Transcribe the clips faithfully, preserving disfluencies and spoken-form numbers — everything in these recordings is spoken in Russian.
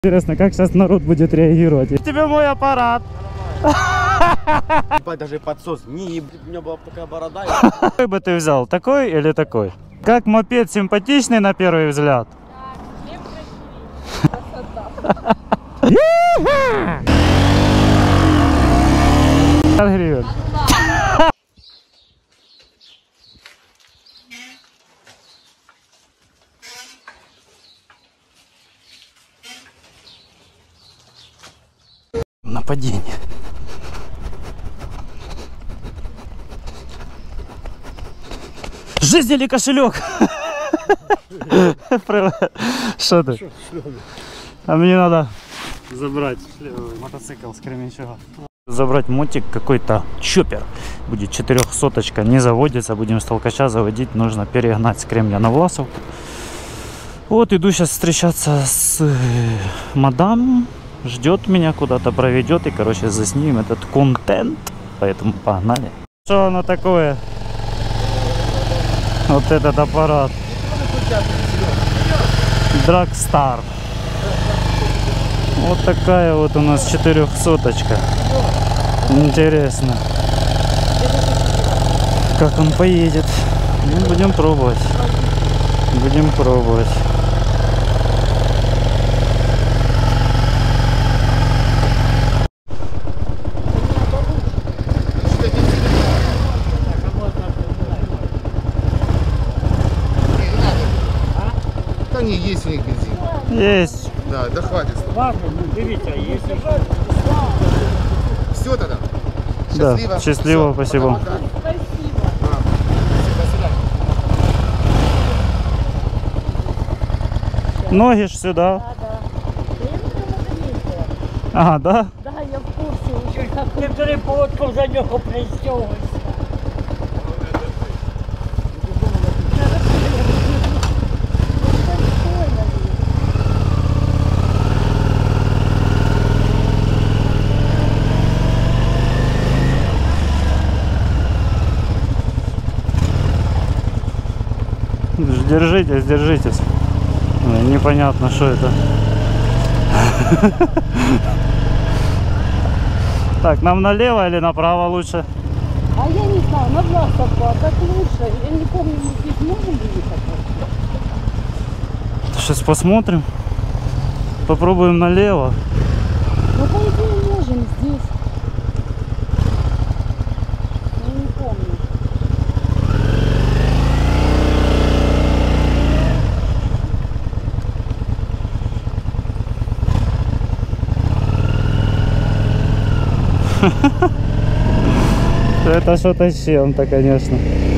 Интересно, как сейчас народ будет реагировать. Тебе мой аппарат. Даже подсос. Не, у меня была такая борода. Какой бы ты взял, такой или такой? Как мопед симпатичный на первый взгляд? Гривен. Нападение. Жизнь или кошелек? Что ты? А мне надо забрать мотоцикл с Кременчуга. Забрать мотик какой-то, чоппер. Будет четырехсоточка, не заводится. Будем с толкача заводить. Нужно перегнать с Кремня на Власовку. Вот иду сейчас встречаться с мадам. Ждет меня, куда-то проведет. И, короче, заснимем этот контент. Поэтому погнали. Что оно такое? Вот этот аппарат. Драгстар. Вот такая вот у нас четырехсоточка. Интересно, как он поедет. Ну, будем пробовать. Будем пробовать. Да не, есть у них бензин. Есть. Да, да хватит. Ладно, ну берите, а если Все тогда. Да, Счастливо. счастливо, Все, спасибо. пока-пока. Спасибо. А, до свидания. Ноги ж сюда. Да, да. Ага, да? Да, я в курсе уже. Как Ти переподком за нього пристягуйся. Держитесь, держитесь. Непонятно, что это. Так, нам налево или направо лучше? А я не знаю, на Власовку, а как лучше? Я не помню, мы здесь можем ехать вообще? Сейчас посмотрим. Попробуем налево. Ну, по идее, можем здесь. Я не помню. Это что-то с чем-то, конечно.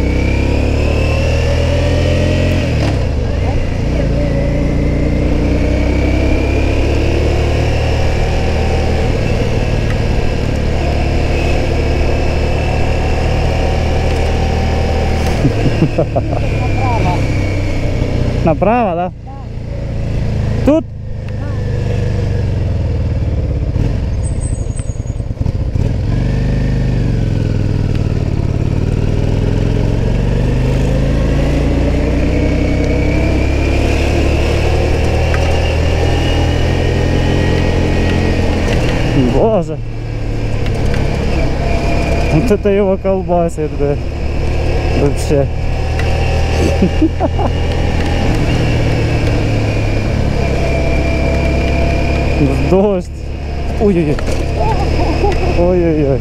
Направо. Направо, да? Да. Тут? Боже, вот это его колбасит, да, вообще. Дождь. Ой-ой-ой. Ой-ой-ой.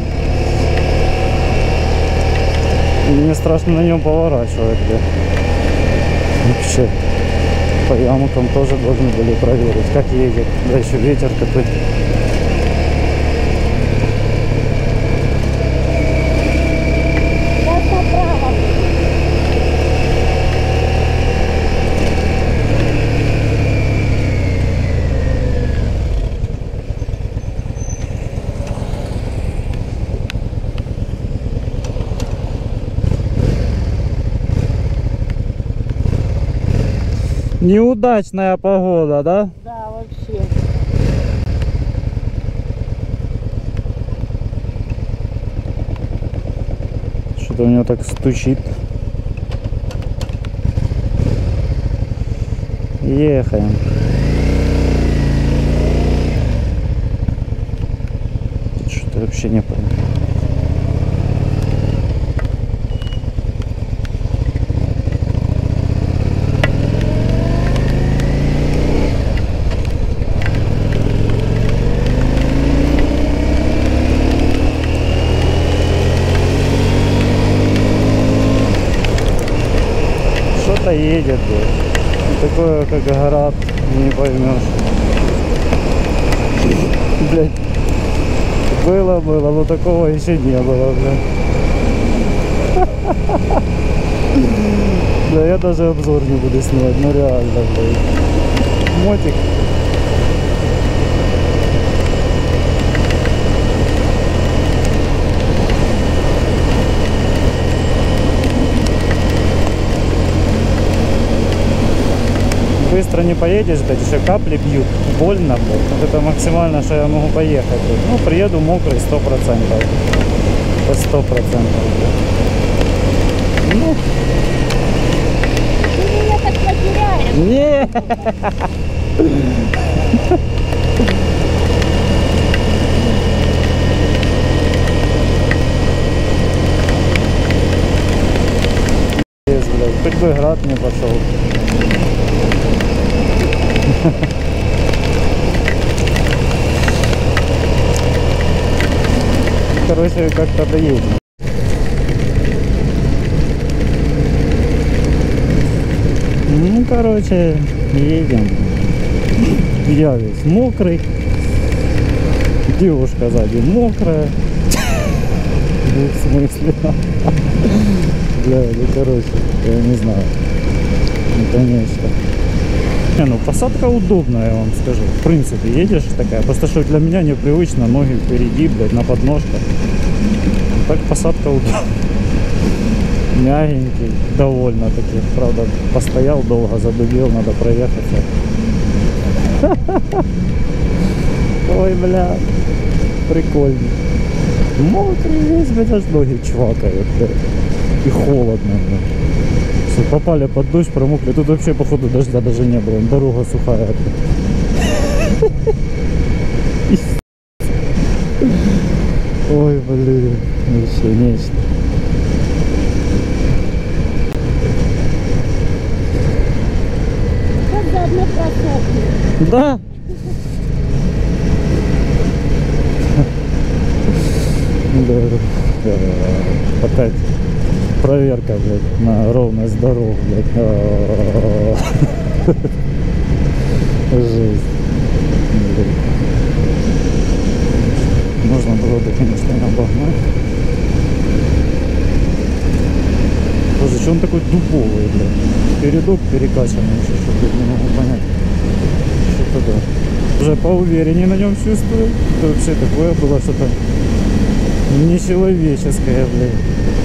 Мне страшно на нем поворачивать, да. Вообще. По ямкам тоже должны были проверить, как едет. Да еще ветер такой. Вот направо. Неудачная погода, да? Да, вообще. Что-то у него так стучит. Ехаем. вообще не понял. Что-то едет, блядь. Такое, как город, не поймешь. Блядь. Было, было, но такого еще не было, блядь. Да я даже обзор не буду снимать, ну реально, блядь. Мотик. Быстро не поедешь, блядь, еще капли бьют, больно, блядь. Вот это максимально, что я могу поехать, блядь. Ну, приеду мокрый сто процентов. По сто процентов, блядь. Ну. Ты меня так потеряешь. Не. Есть, блядь, хоть бы град не пошел. Короче, как-то доедем. Ну, короче, едем. Я весь мокрый. Девушка сзади мокрая. Ну, в смысле? Бля, ну, короче, я не знаю. Ну, конечно. Не, ну посадка удобная, я вам скажу. В принципе, едешь такая, просто что для меня непривычно, ноги впереди, блядь, на подножках. Так посадка удобная. Мягенький, довольно таки. Правда, постоял долго, задубел, надо проехаться. Ой, бля, прикольно. Мокрый весь, блядь, аж ноги чвакают, блядь. И холодно, блядь. Все, попали под дождь, промокли. Тут вообще, походу, дождя даже не было. Дорога сухая. Ой, блин. Вообще нечто. Как заодно просохнет. Да. Да. Опять проверка, блядь, на ровность дорог, блядь. Жесть. Можно было бы, конечно, обогнать. Боже, что он такой дуповый, блядь? Передок перекачанный еще, что-то не могу понять. Что-то да. Уже поувереннее на нем чувствую. Это вообще такое было что-то нечеловеческое, блядь.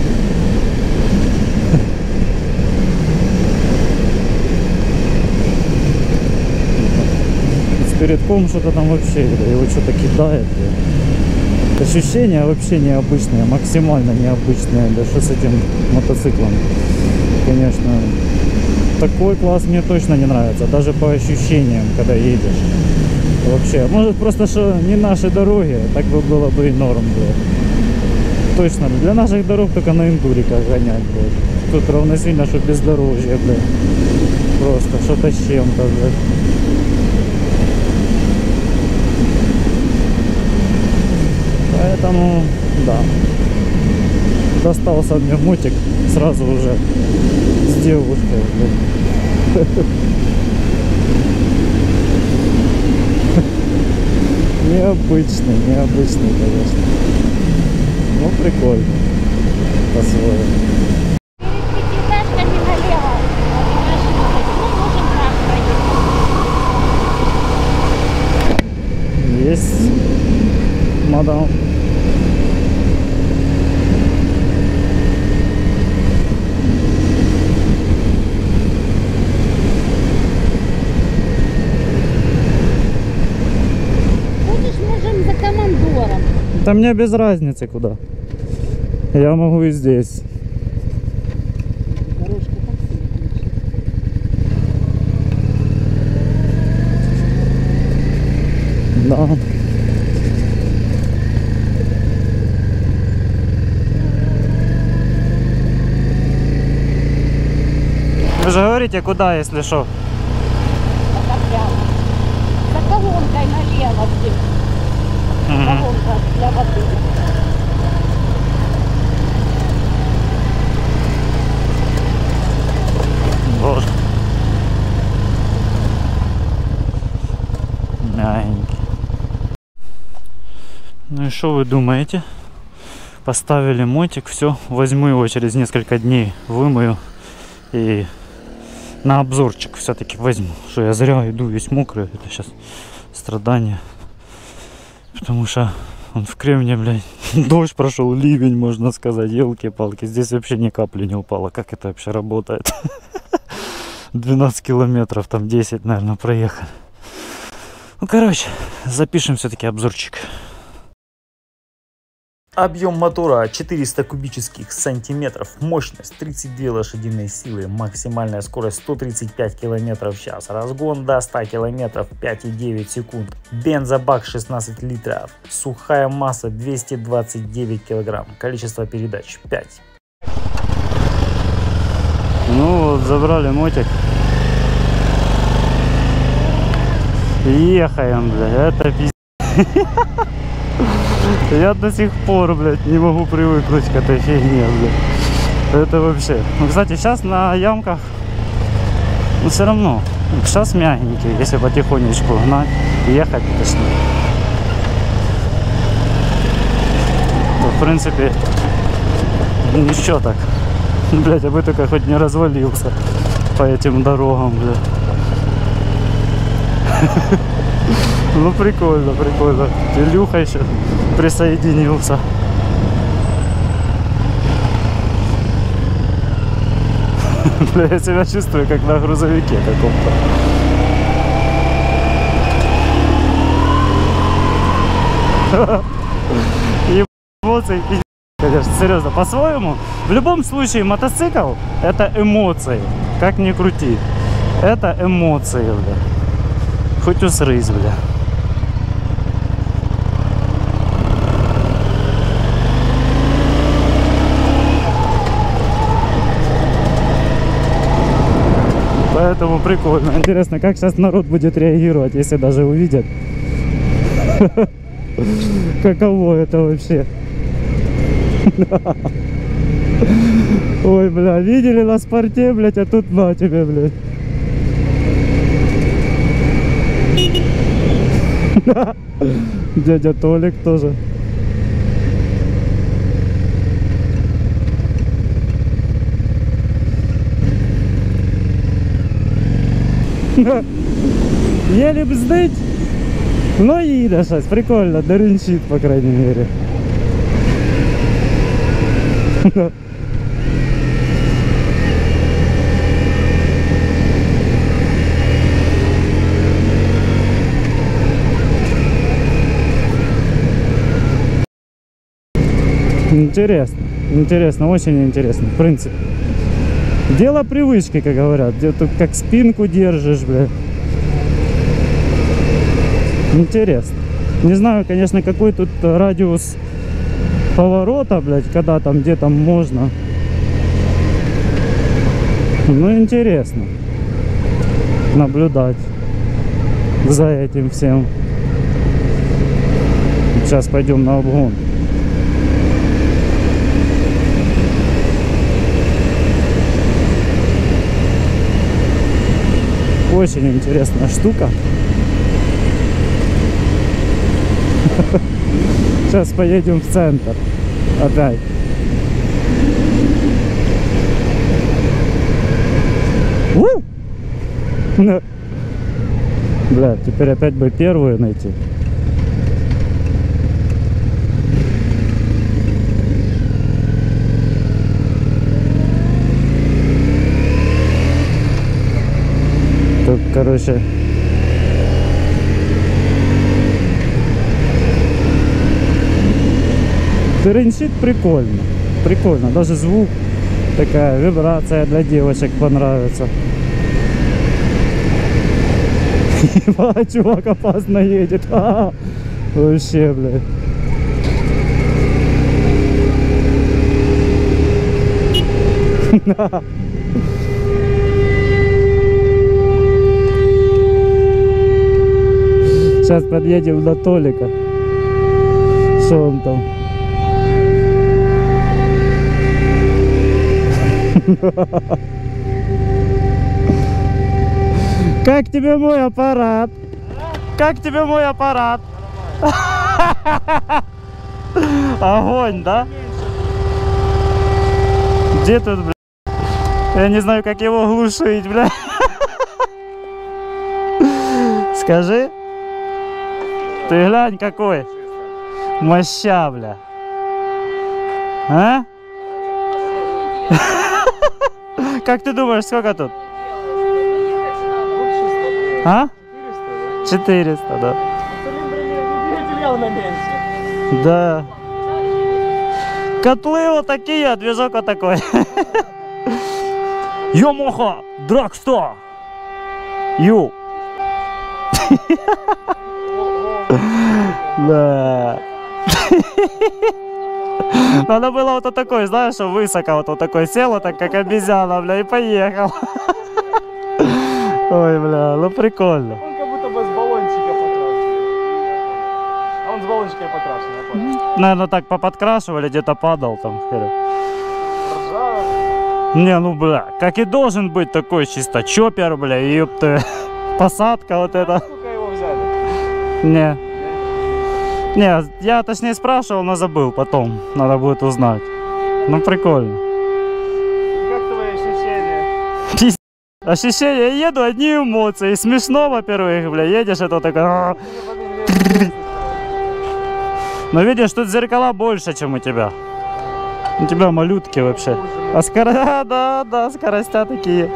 С передком что-то там вообще, блядь, его что-то кидает, блядь. Ощущения вообще необычные, максимально необычные. Да что с этим мотоциклом? Конечно, такой класс мне точно не нравится, даже по ощущениям, когда едешь. Вообще, может просто что не наши дороги, так бы было бы и норм, блядь. Точно, для наших дорог только на эндуриках гонять, блядь. Тут равносильно, что бездорожье, блядь. Просто что-то с чем-то, блядь. Поэтому, да, достался мне мотик сразу уже с девушкой. Необычный, необычный, конечно. Ну, прикольно. По-своему. Перед пятиэтажками налево. Ну, можем так проехать. Есть, мадам. Будешь, можем за командором. Да мне без разницы куда. Я могу и здесь. Дорожка такси включить. Да. говорите, куда, если что. Это прямо. За колонкой налево здесь. Мгм. Колонка для воды. Боже. Мягенький. Ну и что вы думаете? Поставили мотик, все, возьму его через несколько дней, вымою и на обзорчик все-таки возьму. Что я зря иду весь мокрый, это сейчас страдание. Потому что он в Кремне, блядь, дождь прошел, ливень, можно сказать, елки-палки. Здесь вообще ни капли не упало. Как это вообще работает? двенадцать километров, там десять, наверное, проехали. Ну, короче, запишем все-таки обзорчик. Объем мотора четыреста кубических сантиметров, мощность тридцать две лошадиные силы, максимальная скорость сто тридцать пять километров в час, разгон до ста километров пять и девять секунд, бензобак шестнадцать литров, сухая масса двести двадцать девять килограмм, количество передач пять. Ну вот, забрали мотик. Ехаем, бля, это пиздец. Я до сих пор, блядь, не могу привыкнуть к этой фигне, блядь. Это вообще. Ну, кстати, сейчас на ямках, ну, все равно, сейчас мягенький, если потихонечку гнать, ехать, точнее. То, в принципе, ничего так. Блядь, я бы только хоть не развалился по этим дорогам, блядь. Ну, прикольно, прикольно. Илюха еще присоединился. Бля, я себя чувствую как на грузовике каком-то. Эмоции, конечно, серьезно, по-своему. В любом случае, мотоцикл — это эмоции. Как ни крути. Это эмоции, бля. Хоть усрысь, бля. Поэтому прикольно. Интересно, как сейчас народ будет реагировать, если даже увидят. Каково это вообще? Ой, бля, видели на спорте, блядь, а тут на тебе, блядь. Дядя Толик тоже. Еле бздыть, но їде щось, прикольно, деренчит, по крайней мере. Интересно, интересно, очень интересно, в принципе. Дело привычки, как говорят. Где тут как спинку держишь, бля. Интересно. Не знаю, конечно, какой тут радиус поворота, блядь, когда там, где там можно. Ну, интересно наблюдать за этим всем. Сейчас пойдем на обгон. Очень интересная штука. Сейчас поедем в центр опять. Бля, теперь опять бы первую найти. Тут, короче, тренчит прикольно, прикольно, даже звук, такая вибрация для девочек понравится. Ебать, чувак опасно едет, а -а -а. Вообще, блядь. Сейчас подъедем до Толика. Что он там? Как тебе мой аппарат? Как тебе мой аппарат? Огонь, да? Где тут, бля? Я не знаю, как его глушить, бля. Скажи. Ты глянь какой. Моща, бля. А? Как ты думаешь, сколько тут? А? четыреста, да. Да. Котлы вот такие, а движок вот такой. Ямаха Драгстар. Ю. Да. Надо было вот такой, знаешь, что высоко вот, вот такой сел, так как обезьяна, бля, и поехал. Ой, бля, ну прикольно. Он как будто бы с баллончика покрашен. А он с баллончика покрашен, я понял. Наверное, так поподкрашивали, где-то падал там. Ржавый. Не, ну, бля, как и должен быть такой чисто чоппер, бля, ёпта. Посадка вот эта. Сколько его взяли? Не. Не, я точнее спрашивал, но забыл потом. Надо будет узнать. Ну, прикольно. Как твои ощущения? Пиздец. Ощущения, я еду, одни эмоции. Смешно, во-первых, бля, едешь, это такое... Но видишь, тут зеркала больше, чем у тебя. У тебя малютки вообще. А скорость... Да, да, да, скоростя такие.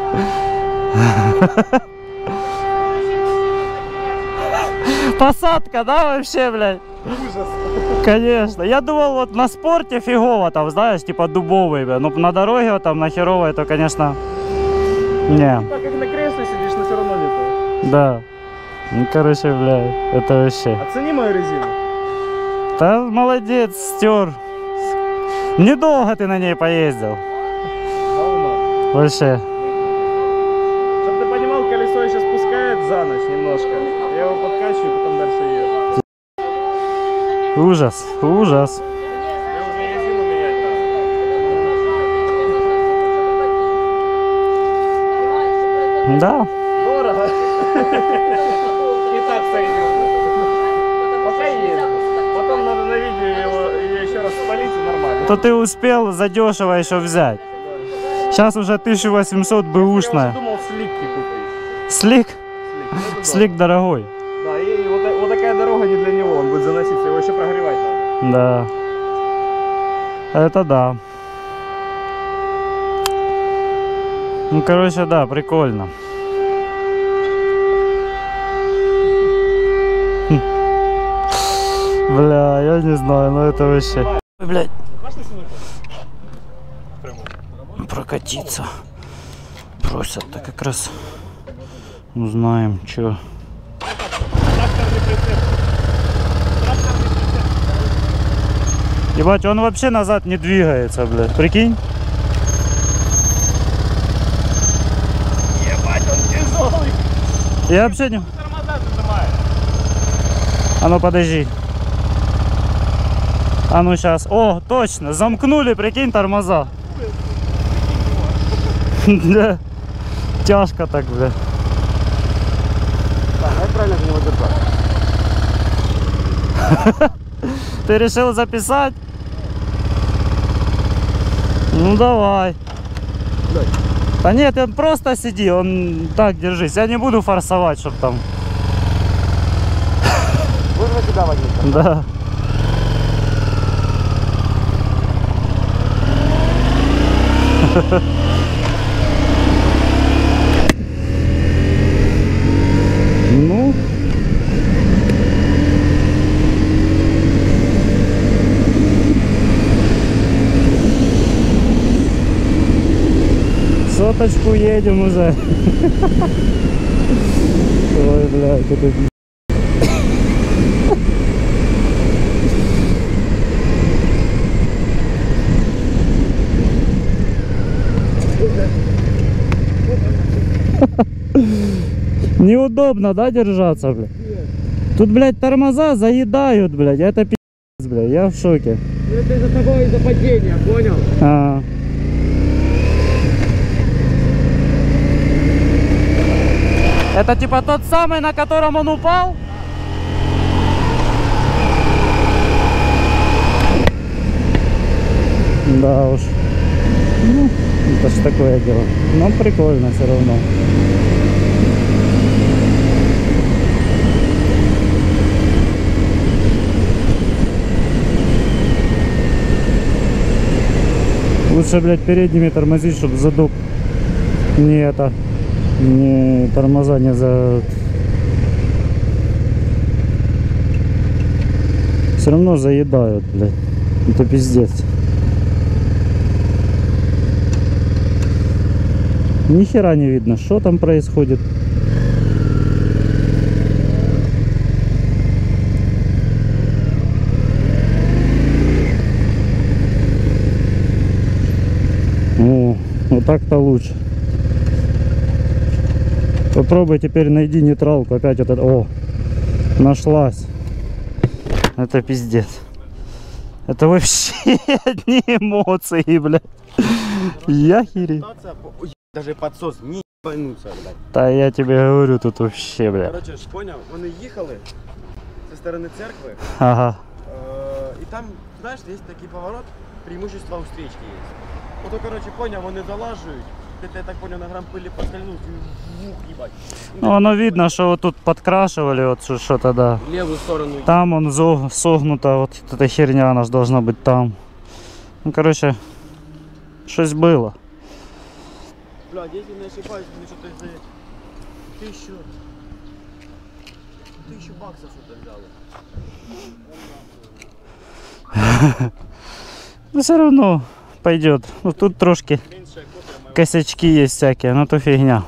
Посадка, да, вообще, блядь? Ужас. Конечно. Я думал, вот на спорте фигово, там, знаешь, типа дубовый, бля. Но на дороге, вот, там, на херовой, то, конечно, не. Так как на кресле сидишь, но все равно летаешь. Да. Ну, короче, бля, это вообще. Оцени мою резину. Да, молодец, стер. Недолго ты на ней поездил. Говно. Вообще. Чтоб ты понимал, колесо еще спускает за ночь немножко. Я его подкачиваю, потом дальше еду. Ужас, ужас. Мне уже резину менять надо. Да. Дорого. И так сойдет. Пока ездит. Потом надо на видео его ее еще раз спалить и нормально. То ты успел задешево еще взять. Сейчас уже тысяча восемьсот Я бэушная. уже думал сликки купить. Слик? Слик. Ну, это Слик дорогой. Да, и вот, вот такая дорога не для него, он будет заноситься, его еще прогревать надо. Да. Это да. Ну, короче, да, прикольно. Хм. Бля, я не знаю, но это вообще... Ой, блядь. Прокатиться. Просят-то как раз. Узнаем, что. Ебать, он вообще назад не двигается, блядь. Прикинь? Ебать, он тяжелый. Я вообще не... Тормоза зажимает. А ну подожди. А ну сейчас. О, точно, замкнули, прикинь, тормоза. Да. Тяжко так, бля. Так, как правильно к него держать? Ты решил записать? Ну давай. Дай. Да нет, он просто сиди, он так держись. Я не буду форсовать, чтоб там. Будешь на тебя водить? Да. Ну. Соточку едем уже. Ой, блядь, это пиздец. Неудобно, да, держаться, бля? Тут, блядь, тормоза заедают, блядь. Это пи***ц, блядь. Я в шоке. Ну это из-за того, из-за падения, понял? А. Это типа тот самый, на котором он упал? Да уж. Ну, это ж такое дело. Но прикольно все равно. Лучше, блядь, передними тормозить, чтобы задок не это, не тормоза не за... Все равно заедают, блядь. Это пиздец. Ни хера не видно, что там происходит. О, вот так-то лучше. Попробуй теперь найди нейтралку. Опять этот. О, нашлась. Это пиздец. Это вообще одни эмоции, блядь. Я херей. Даже подсос не ебануться, блядь. Да я тебе говорю, тут вообще, блядь. Короче, ж понял, вони їхали со стороны церкви. Ага. Э, и там, знаешь, есть такой поворот, преимущество у встречки есть. Вот, короче, понял, вони залаживают. Это, я так понял, на грамм пыли подскользнулся и вух, ебать. Ну, оно видно, что вот тут подкрашивали вот что-то, да. В левую сторону. Там он зо- согнута, вот эта херня, она же должна быть там. Ну, короче, что-то было. Блядь, если не ошибаюсь, мне что-то за тысячу... Тысячу баксов что-то взяли. Ну, все равно пойдет. Ну, тут трошки косячки есть всякие, но то фигня.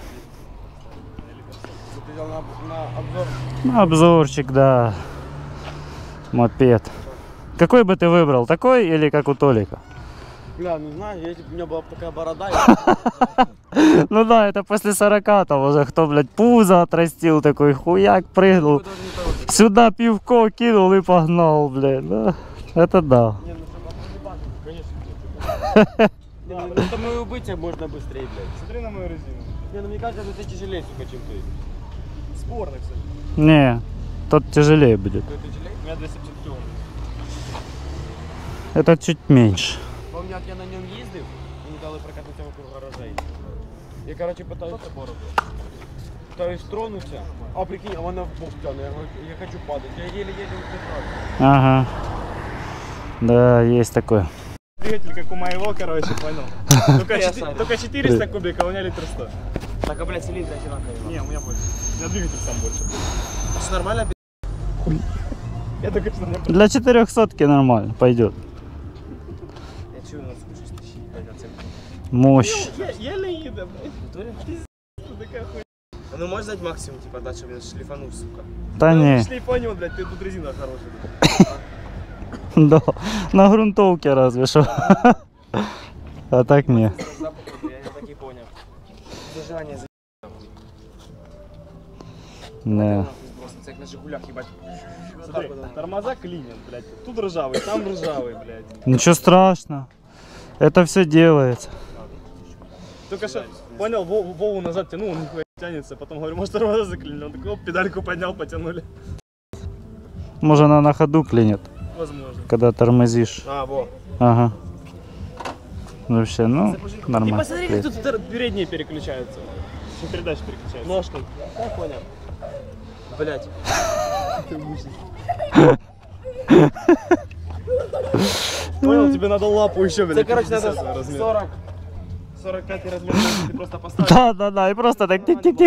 Ты взял на, на обзор. Ну, обзорчик, да. Мопед. Какой бы ты выбрал? Такой или как у Толика? Бля, ну знаешь, если бы у меня была бы такая борода, Ну да, это после сорока там уже кто, блядь, пузо отрастил, такой хуяк прыгнул. Сюда пивко кинул и погнал, блядь. Да. Это да. Не, ну чтобы конечно. Не, ну это мое убытие можно быстрее, блядь. Смотри на мою резину. Не, ну мне кажется, что ты тяжелее, сука, чем ты. Спорно, кстати. Не, тот тяжелее будет. Ты тяжелее? У меня двести пятьдесят километров. Это чуть меньше. Помню, як я на нем ездил, мені дали прокатнуться вокруг гаражей. Я, короче, пытаюсь... Пытаюсь тронуться, а прикинь, а она в бок тянет, я, говорю, я хочу падать, я еле-еле удержался. Ага. Да, есть такое. Двигатель как у моего, короче, понял. Только, Я четы- сам. только четыреста кубиков, а у меня литр сто. Так, а, блядь, цилиндр одинаковый. Не, у меня больше. У меня двигатель сам больше. Что, нормально? Я только что не Для четырехсотки нормально, пойдет. Я чую, у нас шесть тысяч, блядь, оценка. Мощь. Я еле еду, блядь. Натуре? Что такая хуйня? А ну можешь дать максимум, типа, дать, чтобы я шлифанул, сука? Да не. Шли понял, блядь, ты тут резина хорошая. Да. На грунтовке разве что. А так не. Запах, я не так и понял. Зажигание за... Не. Как на Жигулях, ебать. Смотри, тормоза клинят, блядь. Тут ржавый, там ржавый, блядь. Ничего страшного. Это все делается. Только что, понял, Вову, Вову назад тянул, он нихуя не тянется. Потом говорю, может тормоза заклинили. Он такой, оп, педальку поднял, потянули. Может она на ходу клинит, Возможно. когда тормозишь. А, во. Ага. Вообще, ну, И нормально. посмотри, как тут тер- передние переключаются. Еще передачи переключаются. Ножкой. Как понял? Блять. Понял, тебе надо лапу еще, блядь. Это, короче, надо пятьдесят размер. сорок. сорок пять размер, ты просто поставишь. Да, да, да, и просто так тик-тик-тик.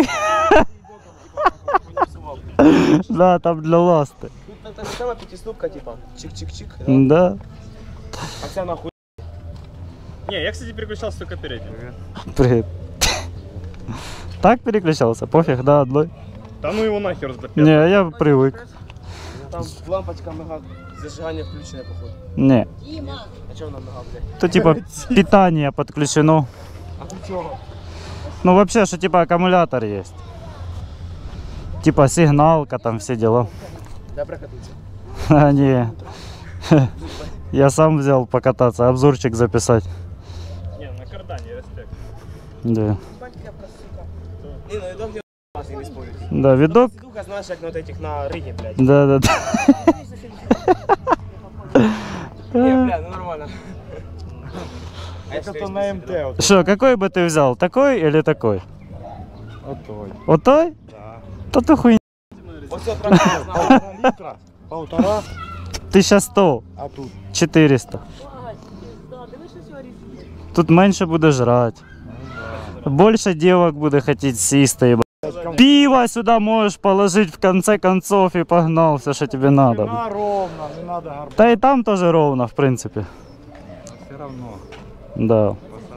Да, там для ласты. Тут так само пятиступка, типа. Чик-чик-чик. Да. А вся нахуй. Не, я, кстати, переключался только передним. Привет. Так переключался? Пофиг, да, одной. Да ну его нахер за Не, я привык. Там лампочка мигает. Зажигание включенное, походу. Не. А что нам мигал, блядь? То типа питание подключено. А ты чего? Ну вообще, что типа аккумулятор есть. Типа сигналка, там все дела. Дай прокатиться. А, не. Я сам взял покататься, обзорчик записать. Не, на кардане респект. Да. Не, ну видок не нас не спорить. Да, видок. Духа, знаешь, как на вот этих на рыге, блядь. Да, да, да. Не, бля, ну нормально. Это на МТ. Вот. Что, какой бы ты взял? Такой или такой? Вот той. Вот той? Да. То ты хуйня. Вот все, трактор знал. Литра. Полтора. тысяча сто. А тут. четыреста. Тут меньше буде жрать. Больше девок буде хотеть сесть, ебать. Пиво сюда можешь положить в конце концов и погнал все, что тебе надо. На ровно, не надо горбать. Да и там тоже ровно, в принципе. Все равно. Да.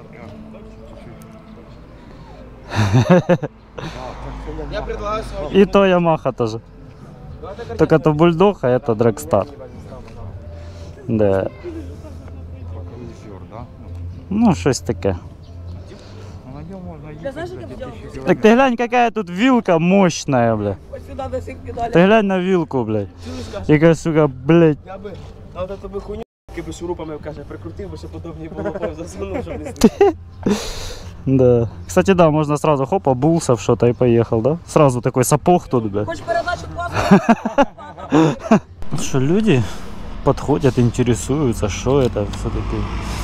Я предлагаю свой. И то Ямаха тоже. Только это бульдог, а это Драгстар. Да. Ну, щось таке. Так ты глянь, какая тут вилка мощная, бля. Ты глянь на вилку, блядь. Яка, сука, блядь. Я би на от тобі хуйню, якби шурупами, каже, прикрутив би, щоб удобніше було, потім засунув, щоб не знати. Да. Кстати, да, можно сразу хоп, обулся в что-то и поехал, да? Сразу такой сапог тут, бля. Хочешь передачу классную? Что люди подходят, интересуются, что это все-таки.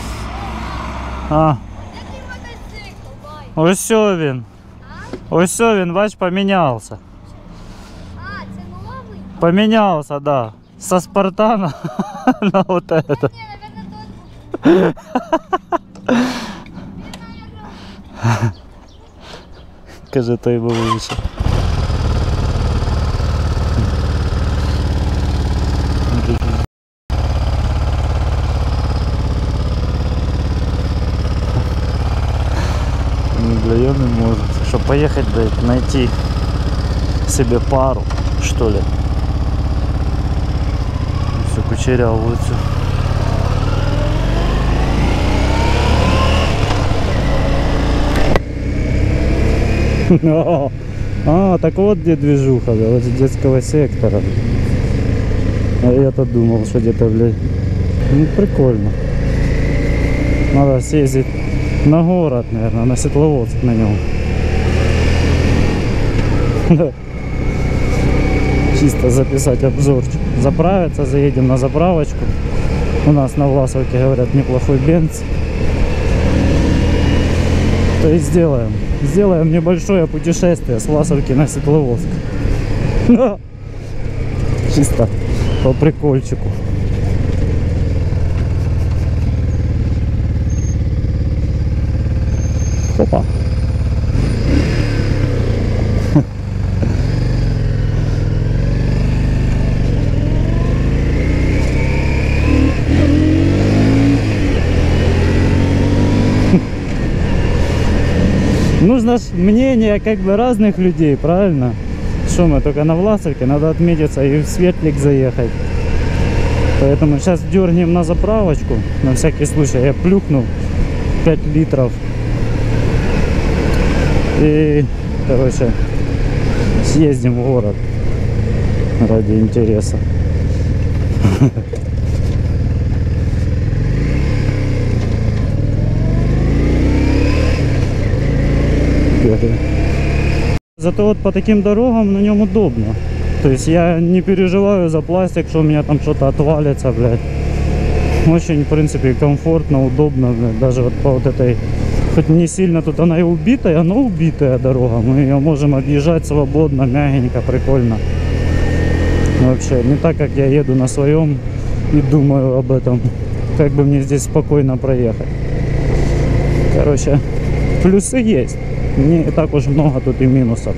А. Ось сьо він. Ось сьо він, бач, помінявся. А, це новий? Помінявся, да. Со Спартана на вот это. Ні, наверное, тот. Каже, той був лучше. Бля, я не могу. Чтобы поехать, блядь, найти себе пару, что ли. Все кучерявую всю. А, так вот где движуха, бля, вот из детского сектора. А я-то думал, что где-то, блядь, ну прикольно. Надо съездить на город, наверное, на Светловодск на нем. Чисто записать обзорчик. Заправиться, заедем на заправочку. У нас на Власовке, говорят, неплохой бенз. То есть сделаем. Сделаем небольшое путешествие с Власовки на Светловодск. Чисто по прикольчику. Опа. Нужно ж мнение как бы разных людей, правильно? Что мы только на Власовке, надо отметиться и в Светлик заехать. Поэтому сейчас дернем на заправочку, на всякий случай. Я плюхну пять литров. И, короче, съездим в город ради интереса. Зато вот по таким дорогам на нем удобно. То есть я не переживаю за пластик, что у меня там что-то отвалится, блядь. Очень, в принципе, комфортно, удобно, блядь. Даже вот по вот этой, хоть не сильно тут она и убитая, но убитая дорога. Мы ее можем объезжать свободно, мягенько, прикольно. Вообще, не так, как я еду на своем и думаю об этом. Как бы мне здесь спокойно проехать. Короче, плюсы есть. Не так уж много тут и минусов.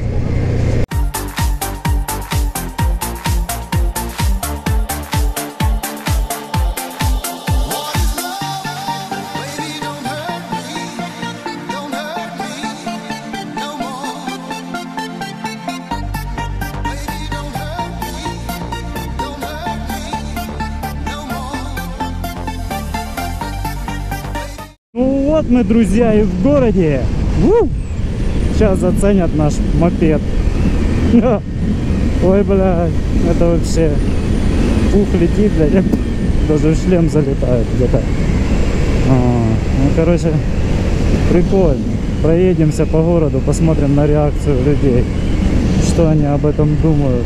Ну вот мы, друзья, и в городе. У! Сейчас заценят наш мопед. Ой, блядь, это вообще пух летит, блядь, даже в шлем залетает где-то. А, ну, короче, прикольно. Проедемся по городу, посмотрим на реакцию людей, что они об этом думают.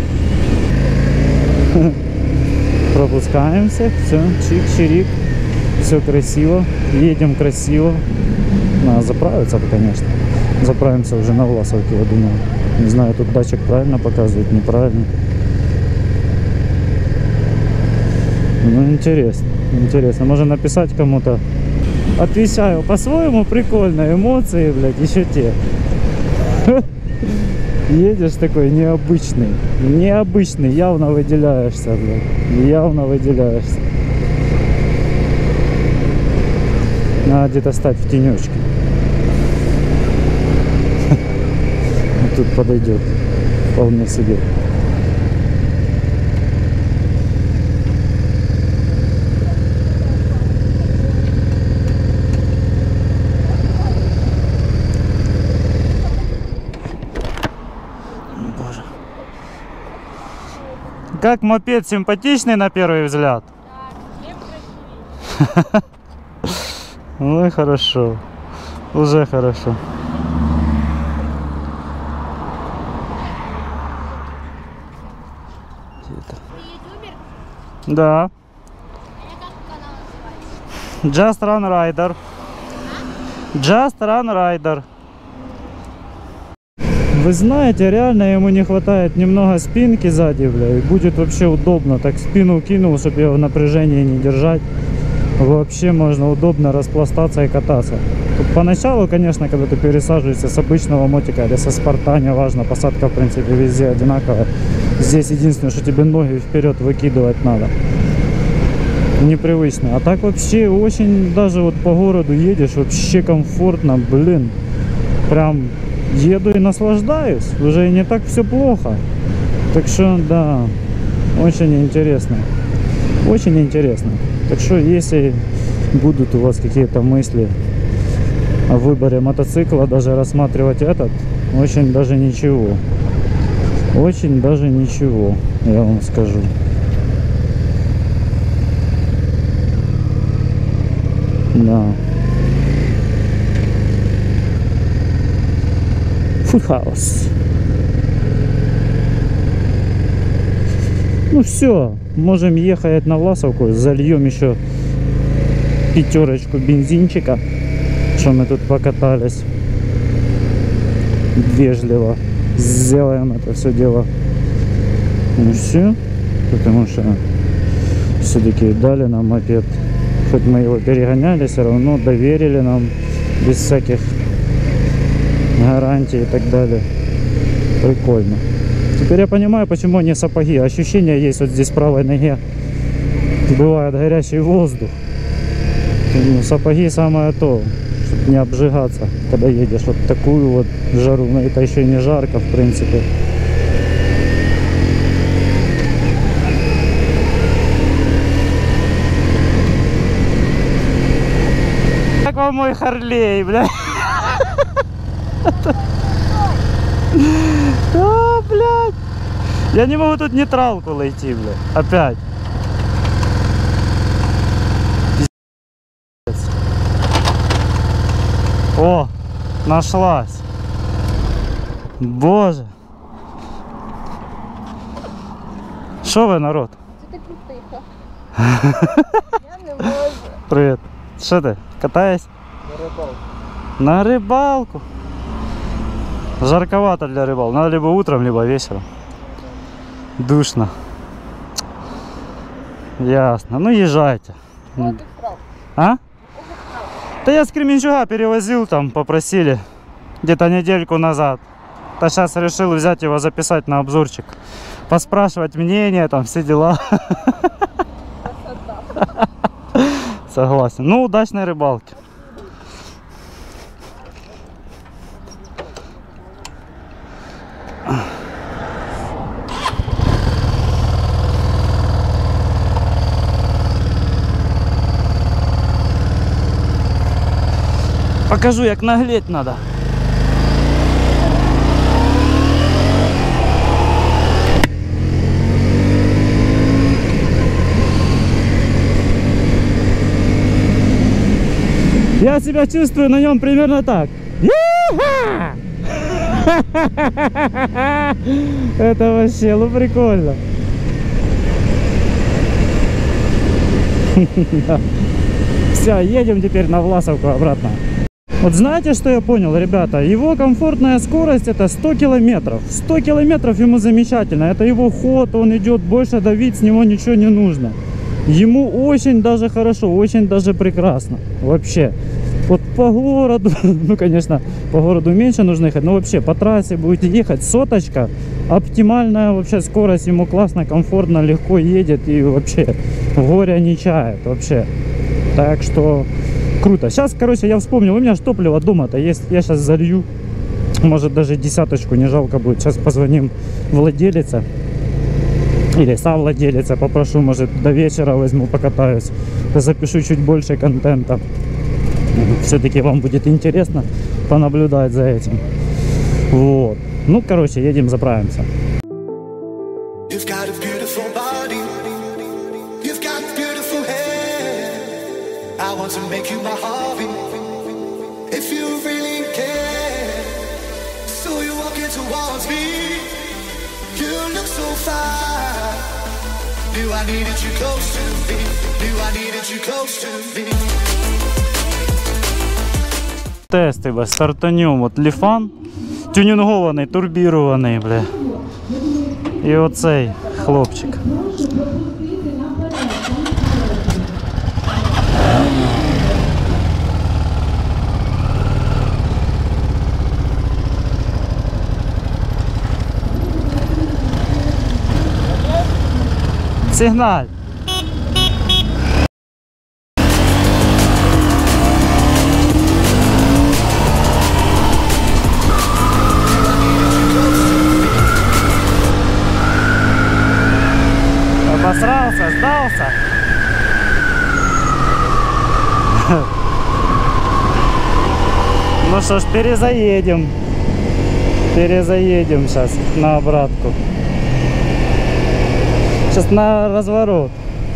Пропускаем всех, все, чик-чирик, все красиво, едем красиво. Надо заправиться, конечно. Заправимся уже на Власовке, я думаю. Не знаю, тут датчик правильно показывает, неправильно. Ну, интересно, интересно. Можно написать кому-то. Отвечаю, по-своему прикольно, эмоции, блядь, еще те. Едешь такой необычный, необычный, явно выделяешься, блядь, явно выделяешься. Надо где-то стать в тенечке. Тут подойдет вполне себе. Боже. Как мопед симпатичный на первый взгляд? Ну и хорошо. Уже хорошо. Да. Just Run Rider. Just Run Rider. Вы знаете, реально ему не хватает немного спинки сзади, бля, и будет вообще удобно. Так спину кинул, чтобы ее в напряжении не держать. Вообще можно удобно распластаться и кататься. Тут поначалу, конечно, когда ты пересаживаешься с обычного мотика или со спорта, неважно, посадка в принципе везде одинаковая. Здесь единственное, что тебе ноги вперед выкидывать надо. Непривычно. А так вообще очень, даже вот по городу едешь, вообще комфортно, блин. Прям еду и наслаждаюсь. Уже не так все плохо. Так что, да, очень интересно. Очень интересно. Так что, если будут у вас какие-то мысли о выборе мотоцикла, даже рассматривать этот, очень даже ничего. Очень даже ничего, я вам скажу. Да. Full house. Ну все, можем ехать на Власовку, зальем еще пятерочку бензинчика, что мы тут покатались. Вежливо сделаем это все дело. Ну все, потому что все-таки дали нам мопед. Хоть мы его перегоняли, все равно доверили нам без всяких гарантий и так далее. Прикольно. Теперь я понимаю, почему не сапоги. Ощущение есть вот здесь в правой ноге. Бывает горячий воздух. Ну, сапоги самое то, чтобы не обжигаться, когда едешь вот такую вот жару. Но это еще не жарко, в принципе. Как вам мой Харлей, бля? А, блядь. Я не могу тут нейтралку найти, блядь. Опять. Пиздец. О, нашлась. Боже. Шо вы, народ? Це ти крутиха. Я не можу. Привет. Что ты, катаешь? На рыбалку. На рыбалку. Жарковато для рыбалки. Надо либо утром, либо вечером. Душно. Ясно. Ну езжайте. Кого ти вкрав? А? Да я с Кременчуга перевозил, там попросили где-то недельку назад. То сейчас решил взять его, записать на обзорчик. Поспрашивать мнение, там все дела. Согласен. Ну, удачной рыбалки. Покажу, як наглеть надо. Я себя чувствую на нем примерно так. Я-ха! Это вообще, ну прикольно. Все, едем теперь на Власовку обратно. Вот знаете, что я понял, ребята? Его комфортная скорость это сто километров. сто километров ему замечательно. Это его ход, он идет, больше давить с него ничего не нужно. Ему очень даже хорошо, очень даже прекрасно. Вообще. Вот по городу, ну конечно, по городу меньше нужно ехать, но вообще по трассе будете ехать, соточка, оптимальная вообще скорость, ему классно, комфортно, легко едет и вообще горя не чает вообще. Так что круто. Сейчас, короче, я вспомнил, у меня же топливо дома-то есть, я сейчас залью, может даже десяточку, не жалко будет. Сейчас позвоним владелице или совладелице, попрошу, может до вечера возьму, покатаюсь, запишу чуть больше контента. Все-таки вам будет интересно понаблюдать за этим. Вот. Ну, короче, едем, заправимся. You've got a beautiful body. You've got beautiful hair. I want to make you my hobby. If you really care. So you're walking towards me. You look so fine. Knew I needed you close to me. Knew I needed you close to me. Тести, бля, стартанем, от Ліфан, тюнінгований, турбірований, бля. І оцей хлопчик. Сигналь. Обосрался, сдался. Ну что ж, перезаедем. Перезаедем сейчас на обратку. Сейчас на разворот.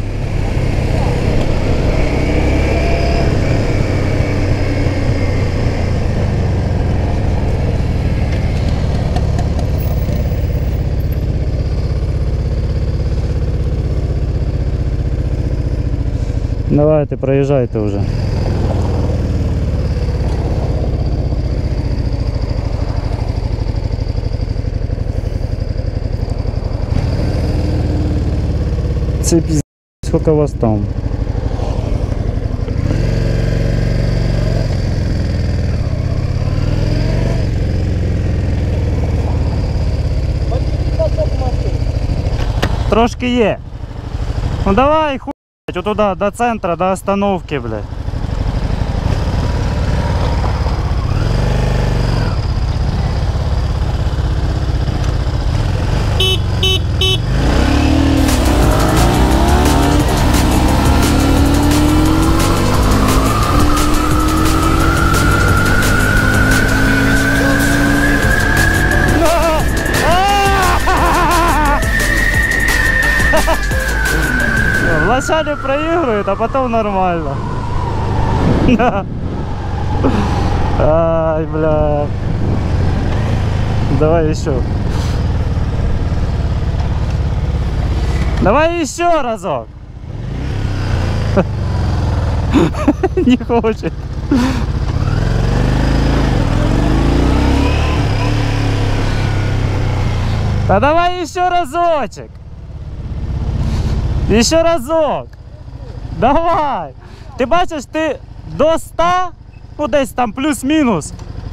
Давай, ты проезжай ты уже. Це пиздец, сколько вас там? Трошки є. Ну давай, хуй. Вот туда, до центра, до остановки, бля. Вначале проигрывает, а потом нормально. Ай, бля. Давай еще. Давай еще разок. Не хочет. Да давай еще разочек. Еще разок. Давай. Ти бачиш, ти до ста, ну десь там плюс-мінус.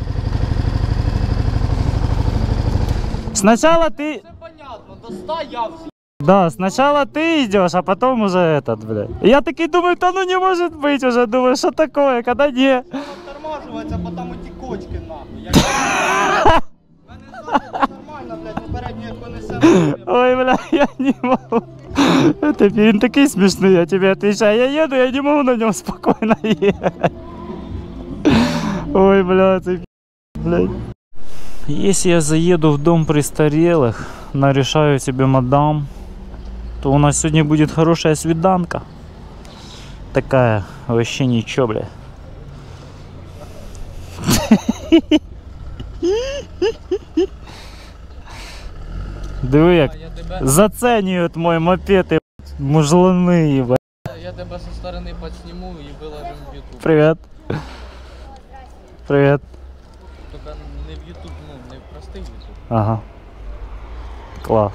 Сначала ты... Все понятно, до ста я вже. Да, сначала ты идешь, а потом уже этот, бля. Я такой думаю, да ну не может быть уже, думаю, что такое, когда не... Оттормаживается, а потом эти кочки нахуй. Я в мене ззаду нормально, блядь, ну передню як понесе. Ой, бля, я не могу. Это фильм такой смешный, я тебе отвечаю. Я еду, я не могу на нем спокойно ехать. Ой, бля, ты блядь. Если я заеду в дом престарелых, нарешаю себе мадам, то у нас сегодня будет хорошая свиданка. Такая, вообще ничего, бля. Диви, як Я тебе, заценюють мой мопед і мужлани, їбать. я тебе со сторони підсніму і виложимо в YouTube. Привет. Привет. Тільки не в YouTube, ну, не в простий YouTube. Ага. Класс.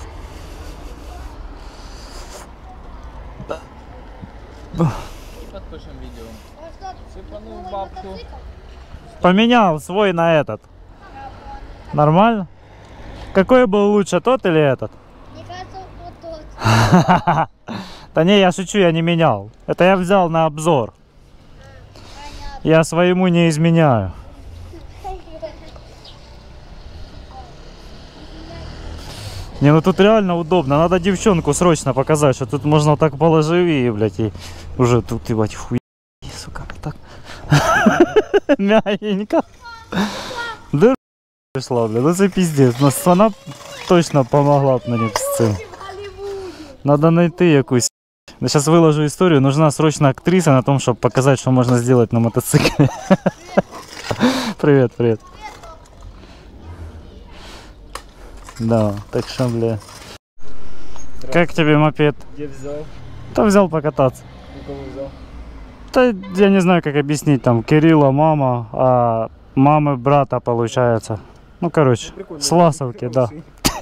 І підпишемо відео. Сипанув бабку. Поменял свой на этот. Нормально? Какой был лучше, тот или этот? Мне кажется, вот тот. Да не, я шучу, я не менял. Это я взял на обзор. Я своему не изменяю. Не, ну тут реально удобно. Надо девчонку срочно показать, что тут можно так положи, блядь, и уже тут, ебать, хуй, сука, так. Мягенько. Да пришла, блядь, ну это пиздец. Но она точно помогла б мені з цим. Надо найти якусь. Я сейчас выложу историю. Нужна срочно актриса на том, чтобы показать, что можно сделать на мотоцикле. Привет, привет. Да, так что, бля. Как тебе мопед? Где взял? Да взял покататься. У кого взял? Да я не знаю, как объяснить. Там Кирилла мама, а мамы брата получается. Ну, короче, Прикольно. с Ласовки, да.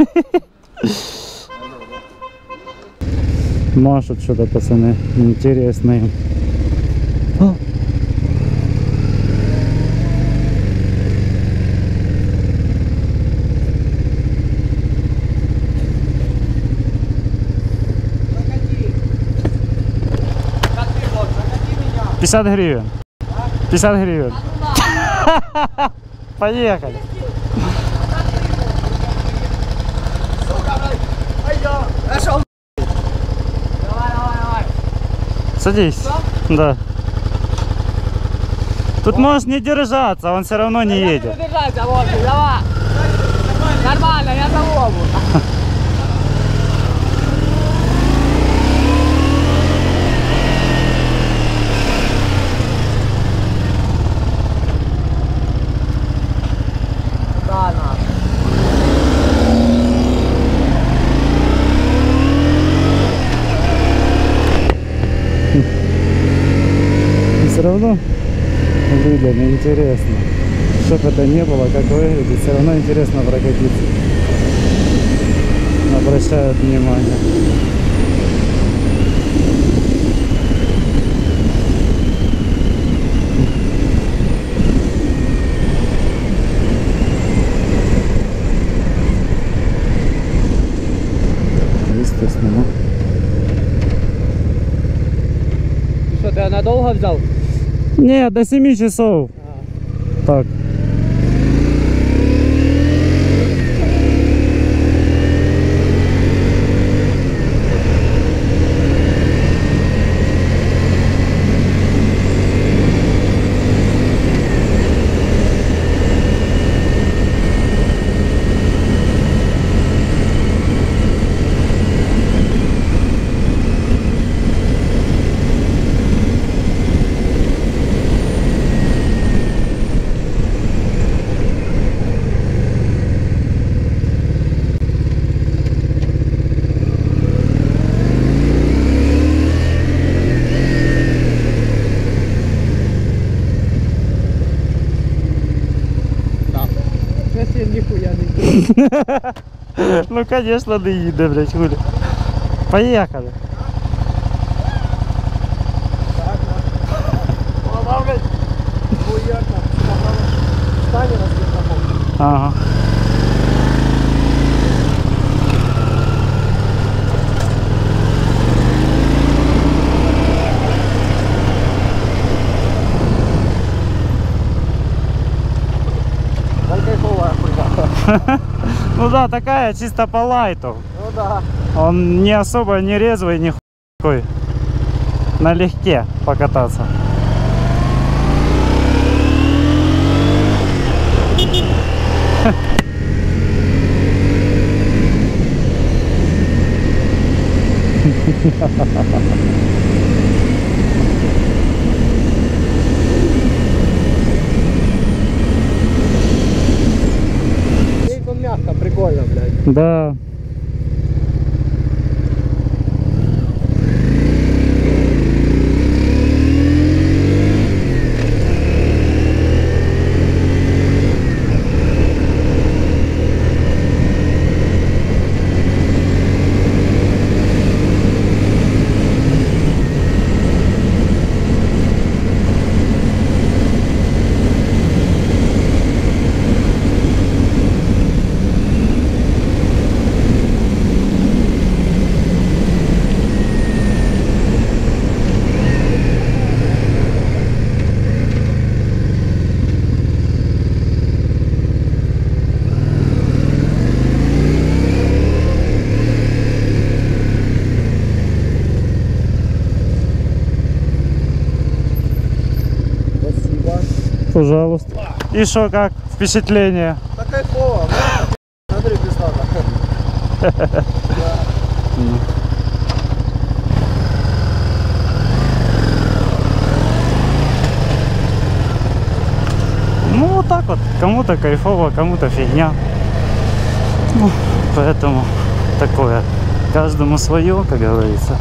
Машут что-то, пацаны, интересные. А! пятьдесят гривен. пятьдесят гривен. Поехали. Садись. Да. Тут можешь не держаться, он все равно не едет. Держаться, Вовчик, давай. Нормально, я за Вову. Да, на. Все равно людям интересно. Чтоб это не было, как выглядит, все равно интересно прокатиться. Обращают внимание. Естественно. Что, ты надолго взял? Не, до семи часов. Так. Нихуя не. Ну конечно, не їде, блядь, хули. Поехали. Вона, блядь, хуяка. Стань раз не Ага. кайфовая хуйня. Ну да, такая чисто по лайту. Ну да. Он не особо не резвый, не хуй. Налегке покататься. прикольно, блядь. Да. Пожалуйста. И что, как впечатление? Да кайфово, смотри, пиздата. Ну вот так вот, кому-то кайфово, кому-то фигня. Ну, поэтому такое, каждому свое, как говорится.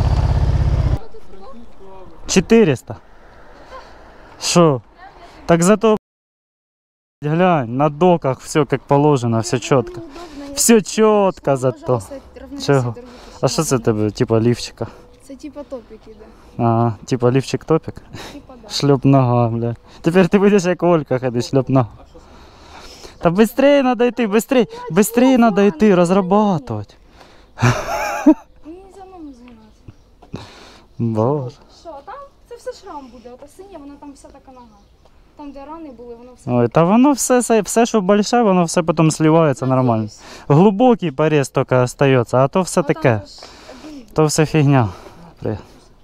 четыреста. Шо? Так зато, глянь, на доках все как положено, все четко. Все четко зато. Чего? А что это тебе, типа лифчика? Это типа топики, да. А, типа лифчик-топик? Типа да. Шлеп нога, бля. Теперь ты будешь как Олька ходить, шлеп нога. Да быстрее надо идти, быстрее, быстрее надо идти, разрабатывать. Мені за ногу згинати. Боже. Що, там це все шрам буде, ота синя, вона там вся така нога. Там, де рани були, воно все. Ой, та воно все, все, все, що більше, воно все потім сливається нормально. Глубокий порез тільки остається, а то все таке. То все фігня. При-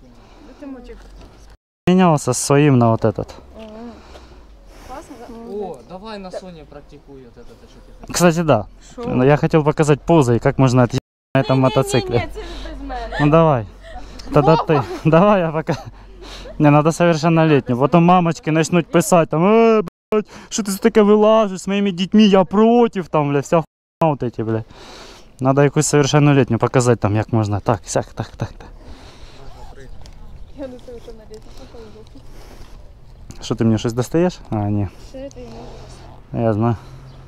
Менялся с своим на вот этот. Класно, да? О, давай на Соне практикуй вот это, что ты хотел. Кстати, да. Що? Я хотел показать позы, как можно отъехать на этом мотоцикле. Ні, це без мене. Ну давай. Тогда ты. Давай я пока. Не, надо совершеннолетнюю. Потом мамочки начнут писать там, э, блядь, что ты за таке вылажешь с моими детьми, я против, там, бля, вся хуйня вот эти, бля. Надо якусь совершеннолетнюю показать там, як можна. Так, сяк, так, так, так. Я не совершеннолетня, покажу. Что ты мне щось достаешь? А, не, Що це я можу? я знаю.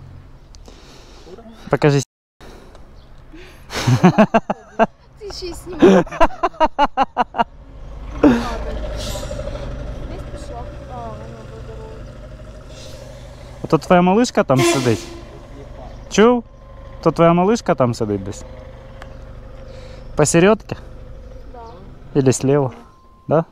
Покажи. Ти ще й знімаєш. Десь пішла. А, воно подорожує. Ото твоя малышка там сидить. Чув? То твоя малышка там сидить десь. Посередке? Да. Или слева? Да?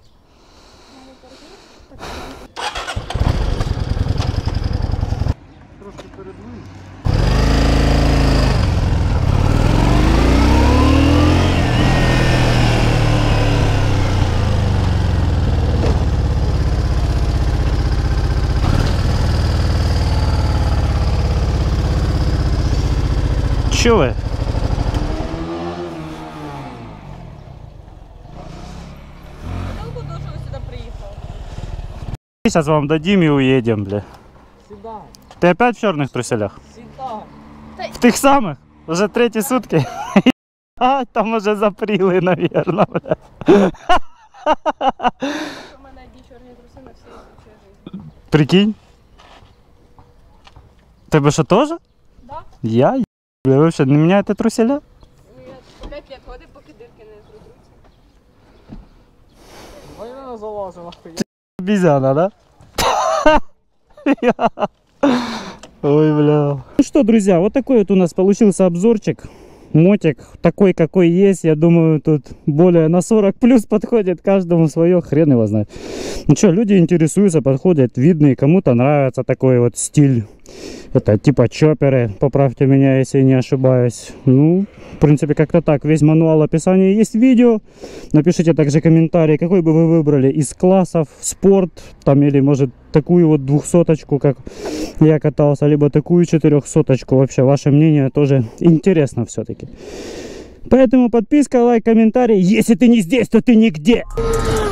Чё вы? Сейчас вам дадим и уедем, бля. Сюда, Ты опять в черных труселях? сюда. В тих самых? Уже третьи сутки? А, там уже заприлы, наверное, бля. У мене одні чорні труси на всій житті. Прикинь? Тебе что, тоже? Да? Я? е- Бля, вообще, на меня это труселя? Ну, я по п'ять лет ходив, поки дирки не зрозуміться. Давай на залазу, нахуй. Обезьяна, да? Ой, бля. Ну что, друзья, вот такой вот у нас получился обзорчик. Мотик такой, какой есть. Я думаю, тут более на сорок плюс подходит. Каждому свое, хрен его знает. Ну что, люди интересуются, подходят, видно, и кому-то нравится такой вот стиль. Это типа чоперы, поправьте меня, если я не ошибаюсь. Ну, в принципе, как-то так. Весь мануал описания есть в видео. Напишите также комментарий, какой бы вы выбрали из классов, спорт, там, или может такую вот двухсоточку, как я катался, либо такую четырехсоточку. Вообще, ваше мнение тоже интересно все-таки. Поэтому подписка, лайк, комментарий. Если ты не здесь, то ты нигде.